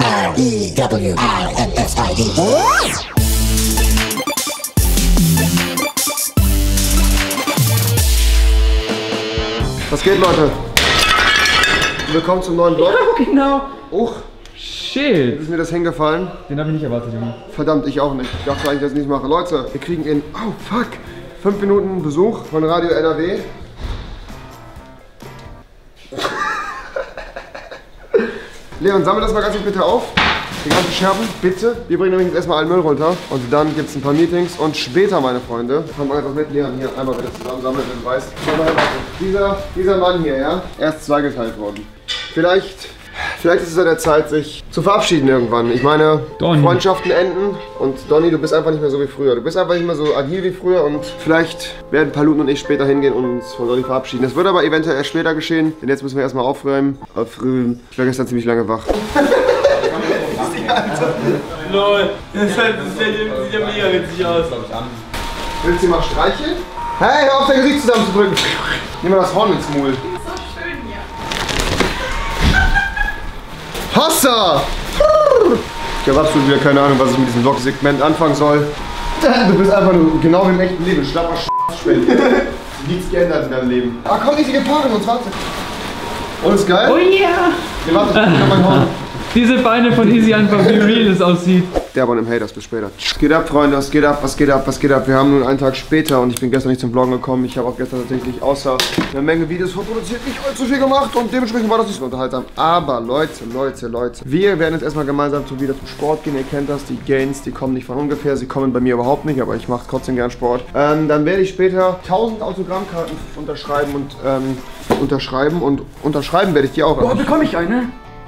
R-E-W-I-N-S-I-D. Was geht, Leute? Willkommen zum neuen Vlog. Ja, genau. Uch, Shit. ist mir das hingefallen? Den habe ich nicht erwartet, Junge. Verdammt, ich auch nicht. Ich dachte eigentlich, dass ich das nicht mache. Leute, wir kriegen in, oh fuck, 5 Minuten Besuch von Radio NRW. Leon, sammel das mal ganz bitte auf. Die ganzen Scherben, bitte. Wir bringen übrigens erstmal allen Müll runter. Und dann gibt es ein paar Meetings. Und später, meine Freunde, kommen wir einfach mit Leon hier einmal wieder zusammen sammeln, wenn du weißt. Dieser Mann hier, ja, er ist zweigeteilt worden. Vielleicht ist es an der Zeit, sich zu verabschieden irgendwann. Ich meine, Donny. Freundschaften enden und Donny, du bist einfach nicht mehr so wie früher. Du bist einfach nicht mehr so agil wie früher und vielleicht werden Paluten und ich später hingehen und uns von Donny verabschieden. Das wird aber eventuell erst später geschehen, denn jetzt müssen wir erstmal aufräumen. Ich war gestern ziemlich lange wach. Lol, das sieht ja mega witzig aus. Willst du mal streicheln? Hey, hör auf, dein Gesicht zusammenzudrücken. Nimm mal das Horn ins Maul. Hossa! Ich habe absolut wieder keine Ahnung, was ich mit diesem Vlog-Segment anfangen soll. Du bist einfach nur genau wie im echten Leben, schlapper Schwände. Nichts geändert in deinem Leben. Ah komm, riesige Paare, uns warte. Und ist geil? Oh yeah! Ihr wartet, ich kann mein Horn. Diese Beine von Easy einfach, wie real es aussieht. Der Bon im Haters, bis später. Was geht ab, Freunde? Was geht ab? Was geht ab? Was geht ab? Wir haben nun einen Tag später und ich bin gestern nicht zum Vloggen gekommen. Ich habe auch gestern tatsächlich außer eine Menge Videos vorproduziert nicht allzu viel gemacht und dementsprechend war das nicht so unterhaltsam. Aber Leute, wir werden jetzt erstmal gemeinsam wieder zum Sport gehen. Ihr kennt das, die Gains, die kommen nicht von ungefähr. Sie kommen bei mir überhaupt nicht, aber ich mache trotzdem gern Sport. Dann werde ich später 1000 Autogrammkarten unterschreiben und unterschreiben werde ich die auch. Boah, bekomme ich eine?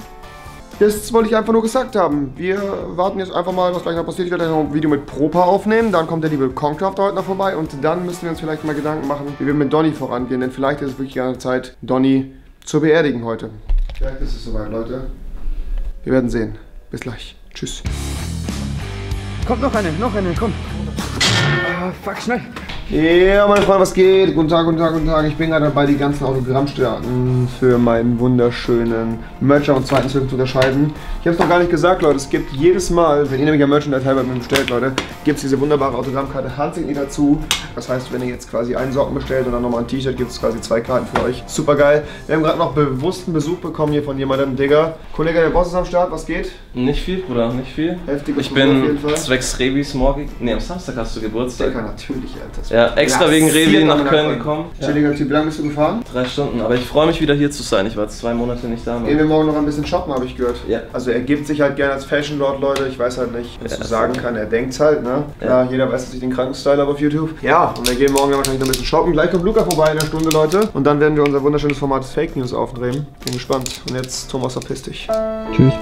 Das wollte ich einfach nur gesagt haben. Wir warten jetzt einfach mal, was gleich noch passiert. Ich werde noch ein Video mit Propa aufnehmen. Dann kommt der liebe Concrafter heute noch vorbei. Und dann müssen wir uns vielleicht mal Gedanken machen, wie wir mit Donny vorangehen. Denn vielleicht ist es wirklich an der Zeit, Donny zu beerdigen heute. Vielleicht ist es soweit, Leute. Wir werden sehen. Bis gleich. Tschüss. Kommt noch eine, komm. Ah, fuck, schnell. Ja, meine Freunde, was geht? Guten Tag. Ich bin gerade dabei, die ganzen Autogrammstärken für meinen wunderschönen Merch am 2.12. zu unterscheiden. Ich habe es noch gar nicht gesagt, Leute. Es gibt jedes Mal, wenn ihr nämlich ein Merchandise bei mir bestellt, Leute, gibt es diese wunderbare Autogrammkarte handsigniert dazu. Das heißt, wenn ihr jetzt quasi einen Socken bestellt und dann nochmal ein T-Shirt, gibt es quasi 2 Karten für euch. Super geil. Wir haben gerade noch bewussten Besuch bekommen hier von jemandem, Digga. Kollege, der Boss ist am Start. Was geht? Nicht viel, Bruder, nicht viel. Heftig. Ich bin zwecks Revis morgen. Ne, am Samstag hast du Geburtstag. Digga, natürlich, Alter. Ja, extra wegen Revi nach Köln gekommen. Chilliger Typ, wie lange bist du gefahren? 3 Stunden, aber ich freue mich wieder hier zu sein. Ich war jetzt 2 Monate nicht da. Gehen wir morgen noch ein bisschen shoppen, habe ich gehört. Ja. Also er gibt sich halt gerne als Fashion Lord, Leute. Ich weiß halt nicht, was Ja, du sagen kann. Er denkt's halt, ne? Ja. Ja, jeder weiß, dass ich den kranken Style habe auf YouTube. Ja, und wir gehen morgen dann wahrscheinlich noch ein bisschen shoppen. Gleich kommt Luca vorbei in einer Stunde, Leute. Und dann werden wir unser wunderschönes Format Fake News aufnehmen. Bin gespannt. Und jetzt, Thomas, verpiss dich. Tschüss.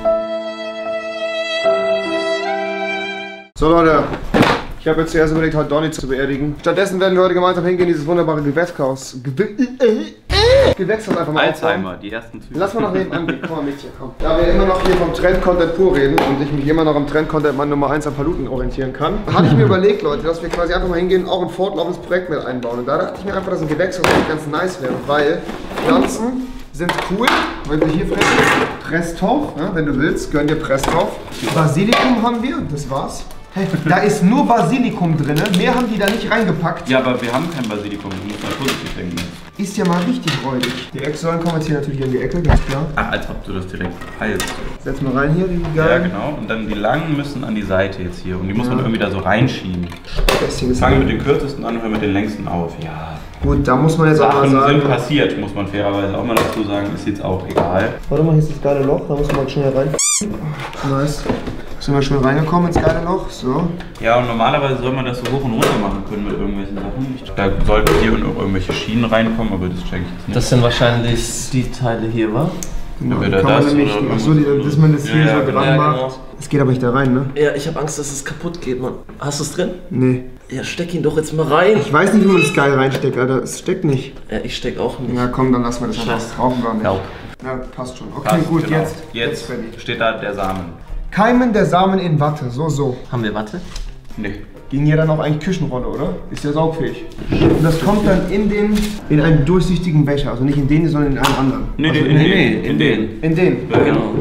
So, Leute. Ich habe jetzt zuerst überlegt, heute Donny zu beerdigen. Stattdessen werden wir heute gemeinsam hingehen, dieses wunderbare Gewächshaus. Gewächshaus einfach mal Alzheimer, aufbauen. die ersten Züge. Lass mal noch nebenan gehen. Komm mal mit hier, komm. Da wir immer noch hier vom Trend-Content pur reden und ich mich immer noch am Trend-Content Mann Nummer 1 an Paluten orientieren kann, hatte ich mir überlegt, Leute, dass wir quasi einfach mal hingehen, auch ein fortlaufendes Projekt mit einbauen. Und da dachte ich mir einfach, dass ein Gewächshaus ganz nice wäre, weil Pflanzen sind cool, wenn wir hier fressen. Presstauch, ja, wenn du willst, gönn dir Presstauch. Basilikum haben wir, das war's. Hey, da ist nur Basilikum drin, mehr haben die da nicht reingepackt. Ja, aber wir haben kein Basilikum, du musst mal positiv denken. Ist ja mal richtig räudig. Die Ecksäulen kommen jetzt hier natürlich in die Ecke, ganz klar. Ach, als ob du das direkt peilst. Setz mal rein hier, die Ja, geilen. genau. Und dann die langen müssen an die Seite jetzt hier. Und die muss man irgendwie da so reinschieben. Festiges Fangen mit den kürzesten an und hören mit den längsten auf. Ja. Gut, da muss man jetzt auch mal Sachen sagen. sind passiert, muss man fairerweise auch mal dazu sagen. Ist jetzt auch egal. Warte mal, hier ist das geile Loch, da muss man mal schnell rein. Nice. Sind wir schon reingekommen ins geile Loch? So. Ja, und normalerweise soll man das so hoch und runter machen können mit irgendwelchen Sachen. Da sollten hier und irgendwelche Schienen reinkommen, aber das check ich jetzt nicht. Das sind wahrscheinlich die Teile hier, wa? Genau, Entweder kann man das nämlich, oder achso, dass man das hier Ja, so genau. dran Ja, macht. genau. Es geht aber nicht da rein, ne? Ja, ich habe Angst, dass es kaputt geht, Mann. Hast du es drin? Nee. Ja, steck ihn doch jetzt mal rein. Ich weiß nicht, wie man das geil reinsteckt, Alter. Es steckt nicht. Ja, ich steck auch nicht. Ja, komm, dann lassen wir das einfach. Scheiße. Brauchen wir nicht. Help. Ja, passt schon. Okay, Passt, gut, genau. jetzt. Jetzt steht da der Samen. Keimen der Samen in Watte, so. Haben wir Watte? Nee. Ging ja dann auch eigentlich Küchenrolle, oder? Ist ja saugfähig. Und das kommt dann in einen durchsichtigen Becher. Also nicht in den, sondern in einen anderen. Nee, also in den. In den. Ja, genau.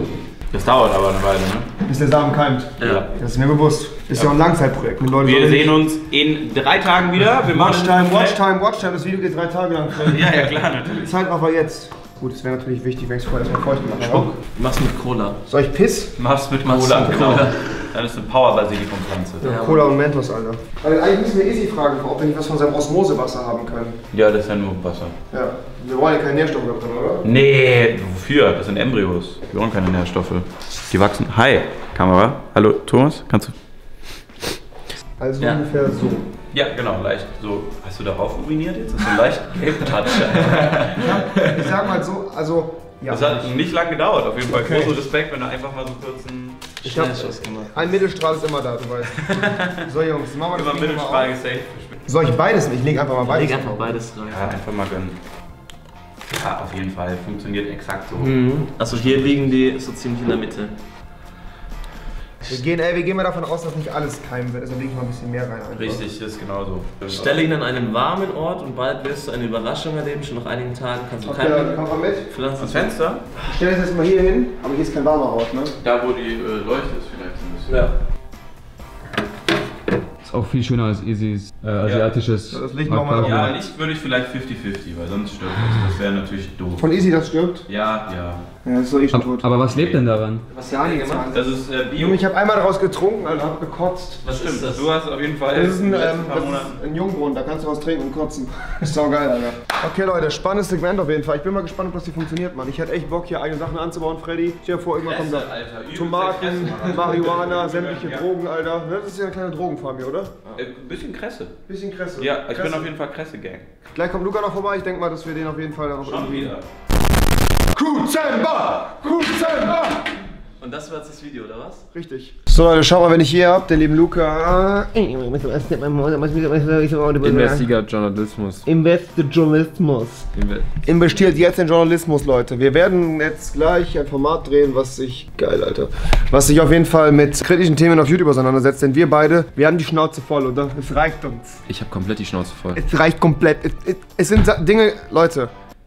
Das dauert aber eine Weile, ne? Bis der Samen keimt. Ja. Das ist mir bewusst. Ist ja auch ein Langzeitprojekt. Mit Leuten Wir sehen uns in 3 Tagen wieder. Wir machen Watchtime. Das Video geht 3 Tage lang. Ja, klar, natürlich. Zeitraffer jetzt. Gut, es wäre natürlich wichtig, wenn ich es vorher erstmal feucht gemacht habe. Mach's mit Cola. Soll ich Piss? Mach's mit Cola. Genau. Dann ist eine Power-Basilikum-Pflanze. Ja. Cola und Mentos, Alter. Also eigentlich müssen wir Easy fragen, ob wir nicht was von seinem Osmosewasser haben können. Ja, das ist ja nur Wasser. Ja. Wir wollen ja keine Nährstoffe da drin, oder? Nee, wofür? Das sind Embryos. Wir wollen keine Nährstoffe. Die wachsen. Hi, Kamera. Hallo, Thomas, kannst du? Also ungefähr so. Ja, genau, leicht. So, hast du darauf uriniert jetzt? Das ist so leicht Gelb-Touch. Ich sag mal so, also... Ja. Das hat nicht lange gedauert. Auf jeden Fall großen Respekt, wenn du einfach mal so kurz einen Schnellschuss gemacht. Ein Mittelstrahl ist immer da, du weißt. So Jungs, machen wir das immer Ding mal Mittelstrahl auf. gesaved. Soll ich beides nicht? Ich leg einfach mal beides. Leg einfach beides rein. Ja, einfach mal gönnen. Ja, auf jeden Fall. Funktioniert exakt so. Also hier liegen die so ziemlich in der Mitte. Wir gehen mal davon aus, dass nicht alles keimen wird, also lege ich mal ein bisschen mehr rein. Einfach. Richtig, das ist genauso. Stelle ihn an einen warmen Ort und bald wirst du eine Überraschung erleben. Schon nach einigen Tagen kannst du Okay, komm mal mit. Pflanzen. Das Fenster? Ich stelle das jetzt mal hier hin, aber hier ist kein warmer Ort, ne? Da, wo die Leuchte ist vielleicht ein bisschen. Ja. Ist auch viel schöner als Easys asiatisches. Das Licht machen wir Ja, Licht würde ich vielleicht 50-50, weil sonst stirbt es. Das wäre natürlich doof. Von Easy das stirbt? Ja. Ja, das ist doch eh schon tot. Aber was lebt denn daran? Was haben die gemacht? Das ist Bio. Junge, ich habe einmal daraus getrunken, Alter, hab gekotzt. Das stimmt. ist das? Du hast auf jeden Fall Das ist in den letzten paar das Monaten. ist ein Jungbrunnen, da kannst du was trinken und kotzen. Ist sau geil, Alter. Okay Leute, spannendes Segment auf jeden Fall. Ich bin mal gespannt, ob das hier funktioniert, Mann. Ich hätte echt Bock, hier eigene Sachen anzubauen, Freddy. Stell dir vor, irgendwann kommt da Alter, übelste Tomaten, Kresse. Marihuana, sämtliche Drogen, Alter. Das ist ja eine kleine Drogenfarm hier, oder? Ein bisschen Kresse. Bisschen Kresse. Ja, ich bin Kresse. auf jeden Fall Kresse-Gang. Gleich kommt Luca noch vorbei. Ich denke mal, dass wir den auf jeden Fall dann auch Schon wieder. Kuzemba! Und das war jetzt das Video, oder was? Richtig. So Leute, schaut mal, wenn ich hier hab, den lieben Luca. Investigativjournalismus. Investijournalismus. Investiert jetzt in Journalismus, Leute. Wir werden jetzt gleich ein Format drehen, was sich... Geil, Alter. Was sich auf jeden Fall mit kritischen Themen auf YouTube auseinandersetzt. Denn wir beide, wir haben die Schnauze voll, oder? Es reicht uns. Ich habe komplett die Schnauze voll. Es reicht komplett. Es sind Dinge... Leute.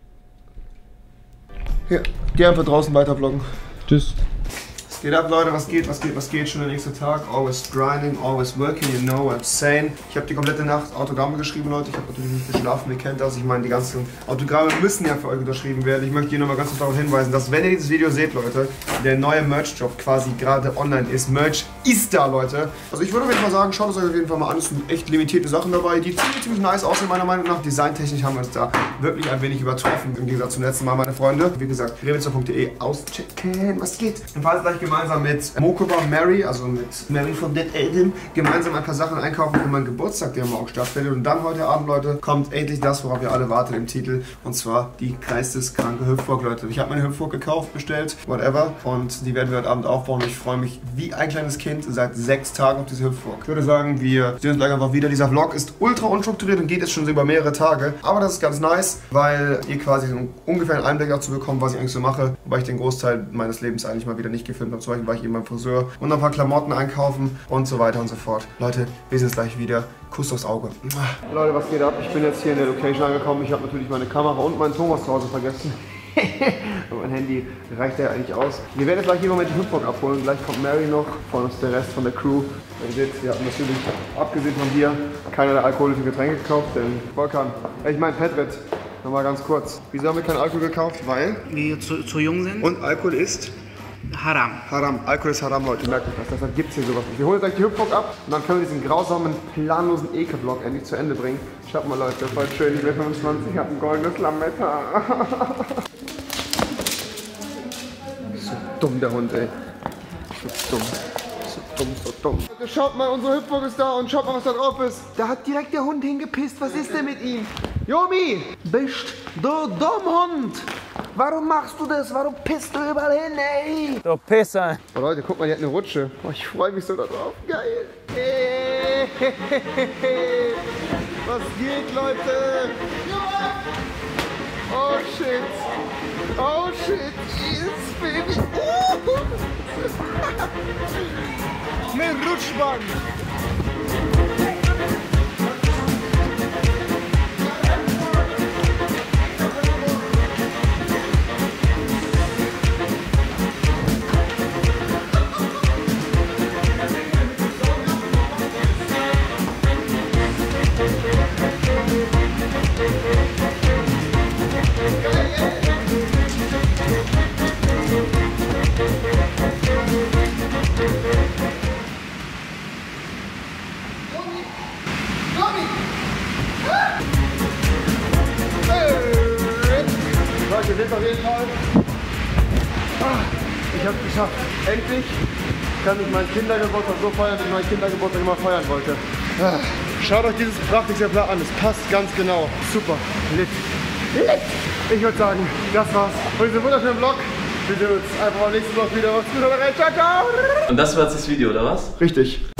Hier, geh einfach draußen weiter vloggen. Tschüss. Was geht ab, Leute? Was geht? Schon der nächste Tag. Always grinding, always working, you know what I'm saying. Ich habe die komplette Nacht Autogramme geschrieben, Leute. Ich habe natürlich nicht geschlafen, ihr kennt das. Ich meine, die ganzen Autogramme müssen ja für euch unterschrieben werden. Ich möchte hier nochmal ganz kurz darauf hinweisen, dass, wenn ihr dieses Video seht, Leute, der neue Merch-Job quasi gerade online ist. Merch ist da, Leute. Also ich würde auf jeden Fall sagen, schaut es euch auf jeden Fall mal an. Es sind echt limitierte Sachen dabei, die ziemlich nice aussehen, meiner Meinung nach. Designtechnisch haben wir uns da wirklich ein wenig übertroffen, im Gegensatz zum letzten Mal, meine Freunde. Wie gesagt, revitzer.de auschecken. Was geht? Wir fahren gleich gemeinsam mit Mokuba Mary, also mit Mary von Dead Elden, gemeinsam ein paar Sachen einkaufen für meinen Geburtstag, der morgen stattfindet. Und dann heute Abend, Leute, kommt endlich das, worauf ihr alle wartet im Titel. Und zwar die geisteskranke Hüpfburg, Leute. Ich habe meine Hüpfburg gekauft, bestellt, whatever. Und die werden wir heute Abend aufbauen. Ich freue mich wie ein kleines Kind seit 6 Tagen auf diese Hüpfburg. Ich würde sagen, wir sehen uns gleich einfach wieder. Dieser Vlog ist ultra unstrukturiert und geht jetzt schon so über mehrere Tage. Aber das ist ganz nice, weil ihr quasi so ungefähr einen Einblick dazu bekommt, was ich eigentlich so mache. Wobei ich den Großteil meines Lebens eigentlich mal wieder nicht gefilmt habe. Zum Beispiel war ich eben beim Friseur und ein paar Klamotten einkaufen und so weiter und so fort. Leute, wir sehen uns gleich wieder. Kuss aufs Auge. Leute, was geht ab? Ich bin jetzt hier in der Location angekommen. Ich habe natürlich meine Kamera und meinen Thomas zu Hause vergessen. Und mein Handy reicht ja eigentlich aus. Wir werden jetzt gleich hier mal mit die Hüpfburg abholen. Gleich kommt Mary noch, vor uns der Rest von der Crew. Ihr seht, wir haben natürlich, abgesehen von Bier, keine alkoholischen Getränke gekauft, denn Volkan, ich meine Petrit, nochmal ganz kurz. Wieso haben wir keinen Alkohol gekauft? Weil wir zu jung sind. Und Alkohol ist? Haram. Haram. Alkohol ist Haram, Leute. Merkt euch das. Deshalb gibt es hier sowas nicht. Wir holen jetzt gleich die Hüpfburg ab und dann können wir diesen grausamen, planlosen Ekel-Vlog endlich zu Ende bringen. Schaut mal, Leute, voll schön. Ich bin 25, hab ein goldenes Lametta. So dumm, der Hund, ey. So dumm. So dumm. Schaut mal, unsere Hüpfburg ist da und schaut mal, was da drauf ist. Da hat direkt der Hund hingepisst. Was ist denn mit ihm? Jomi, bist du dumm, Hund? Warum machst du das? Warum pisst du überall hin, ey? Du Pisser. Oh Leute, guck mal, die hat eine Rutsche. Oh, ich freue mich so darauf. Geil. Was geht, Leute? Oh shit. Oh shit. Yes, baby. Mit Rutschbahn. habe es geschafft. Endlich kann ich meinen Kindergeburtstag so feiern, wie ich meinen Kindergeburtstag immer feiern wollte. Schaut euch dieses Prachtexemplar an, es passt ganz genau. Super, lit. Ich würde sagen, das war's für diesen wunderschönen Vlog. Wir sehen uns einfach beim nächsten Vlog wieder. Macht's gut, rein, ciao, ciao. Und das war jetzt das Video, oder was? Richtig.